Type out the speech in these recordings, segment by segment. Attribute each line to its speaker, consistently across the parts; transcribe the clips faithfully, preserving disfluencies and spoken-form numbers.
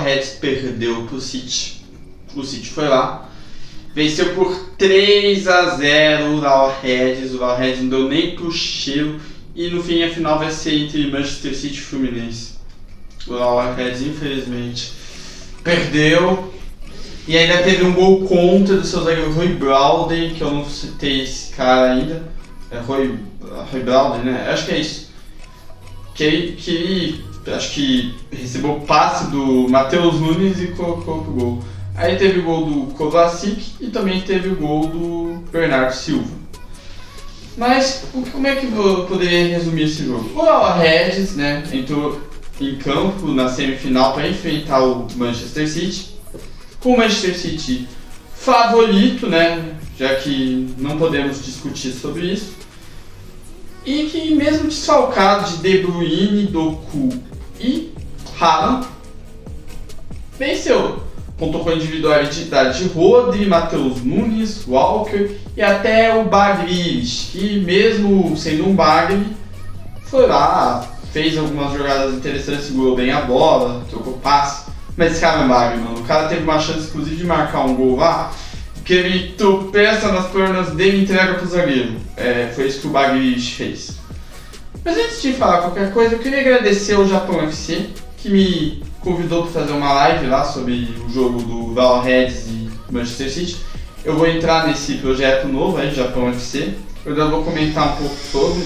Speaker 1: Reds perdeu pro City. O City foi lá, venceu por três a zero o Real Reds. O Real Reds não deu nem pro cheiro. E no fim a final vai ser entre Manchester City e Fluminense. O Real Reds infelizmente perdeu. E ainda teve um gol contra do seu zagueiro Roy Browden, que eu não citei esse cara ainda. É Roy, Roy Browden, né? Acho que é isso. Que, que acho que recebeu o passe do Matheus Nunes e colocou pro gol. Aí teve o gol do Kovacic e também teve o gol do Bernardo Silva. Mas como é que eu poderia resumir esse jogo? O Real Reds, né, entrou em campo na semifinal para enfrentar o Manchester City. Com o Manchester City favorito, né, já que não podemos discutir sobre isso. E que mesmo desfalcado de De Bruyne, Doku e Haaland, venceu. Contou com a individualidade de Rodri, Matheus Nunes, Walker e até o Bagris, que mesmo sendo um Bagre, foi lá, fez algumas jogadas interessantes, segurou bem a bola, trocou passe. Mas esse cara é Bagre, mano. O cara teve uma chance, inclusive, de marcar um gol lá, que ele tropeça nas pernas dele e entrega pro zagueiro. É, foi isso que o Bagris fez. Mas antes de falar qualquer coisa, eu queria agradecer ao Japão F C, que me convidou para fazer uma live lá sobre o jogo do Real Reds e Manchester City. Eu vou entrar nesse projeto novo aí, Japão F C. Eu ainda vou comentar um pouco sobre.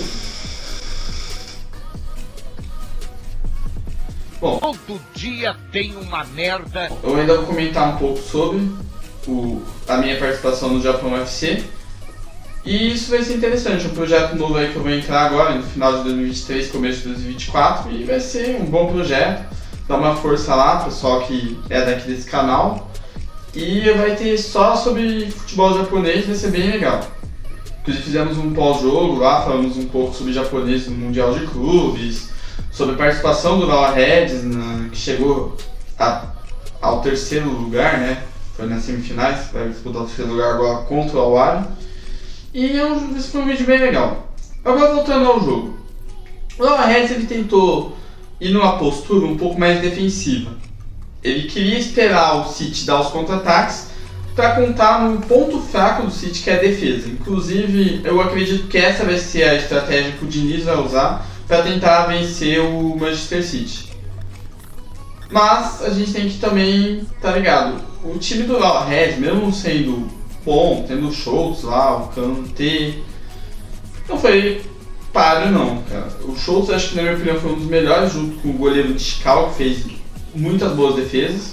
Speaker 1: Bom,
Speaker 2: todo dia tem uma merda.
Speaker 1: Eu ainda vou comentar um pouco sobre o, a minha participação no Japão F C. E isso vai ser interessante, um projeto novo aí que eu vou entrar agora, no final de dois mil e vinte e três, começo de dois mil e vinte e quatro. E vai ser um bom projeto. Dá uma força lá, pessoal que é daqui desse canal. E vai ter só sobre futebol japonês, vai ser bem legal. Inclusive fizemos um pós-jogo lá, falamos um pouco sobre japonês no Mundial de Clubes, sobre a participação do Real Reds, na, que chegou a, ao terceiro lugar, né? Foi nas semifinais, vai disputar o terceiro lugar agora contra o Al-Ahly. E é um, esse foi um vídeo bem legal. Agora voltando ao jogo. O Real Reds ele tentou ir numa postura um pouco mais defensiva. Ele queria esperar o City dar os contra-ataques para contar no ponto fraco do City, que é a defesa. Inclusive, eu acredito que essa vai ser a estratégia que o Diniz vai usar para tentar vencer o Manchester City. Mas a gente tem que também estar tá ligado. O time do Real Reds, mesmo sendo bom, tendo o Schultz lá, o Kanté, não foi páreo não, cara. O Schultz, acho que na minha opinião foi um dos melhores, junto com o goleiro Tikal, que fez muitas boas defesas.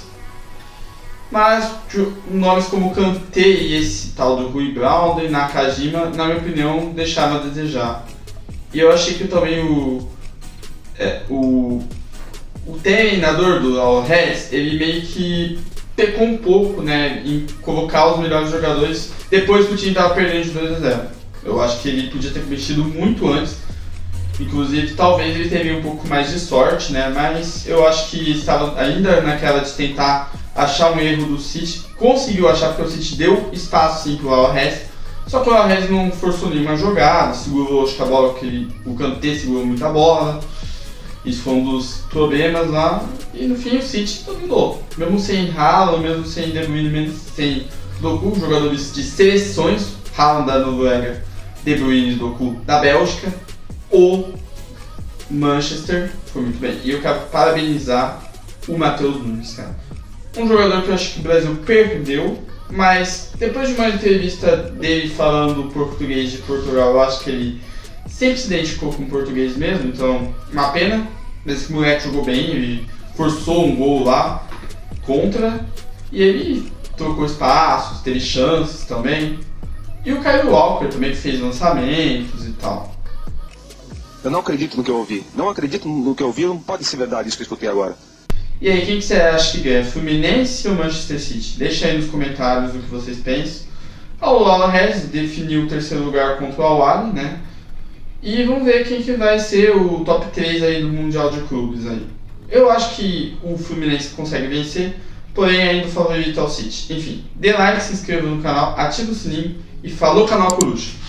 Speaker 1: Mas nomes como Kanté e esse tal do Rui Brown e Nakajima, na minha opinião, deixaram a desejar. E eu achei que também o, é, o, o treinador do Real Reds, ele meio que pecou um pouco, né, em colocar os melhores jogadores depois que o time estava perdendo de dois a zero. Eu acho que ele podia ter mexido muito antes. Inclusive, talvez ele teria um pouco mais de sorte, né? Mas eu acho que estava ainda naquela de tentar achar um erro do City. Conseguiu achar, porque o City deu espaço sim para o Real Reds. Só que o Real Reds não forçou nenhuma jogada, segurou, acho que a bola, que ele, o Kanté segurou muita bola. Isso foi um dos problemas lá. E no fim o City dominou. Mesmo sem Haaland, mesmo sem De Bruyne, mesmo sem Doku, jogadores de seleções. Haaland da Noruega, De Bruyne e Doku da Bélgica. O Manchester foi muito bem. E eu quero parabenizar o Matheus Nunes, cara. Um jogador que eu acho que o Brasil perdeu, mas depois de uma entrevista dele falando português de Portugal, eu acho que ele sempre se identificou com o português mesmo, então uma pena. Esse moleque jogou bem, ele forçou um gol lá contra e ele trocou espaços, teve chances também. E o Kyle Walker também, que fez lançamentos e tal.
Speaker 3: Eu não acredito no que eu ouvi. Não acredito no que eu ouvi, não pode ser verdade isso que eu escutei agora.
Speaker 1: E aí, quem que você acha que ganha? Fluminense ou Manchester City? Deixa aí nos comentários o que vocês pensam. O Real Reds definiu o terceiro lugar contra o Al-Ahly, né? E vamos ver quem que vai ser o top três aí do Mundial de Clubes aí. Eu acho que o Fluminense consegue vencer, porém ainda o favorito é o City. Enfim, dê like, se inscreva no canal, ative o sininho e falou, canal Coruja!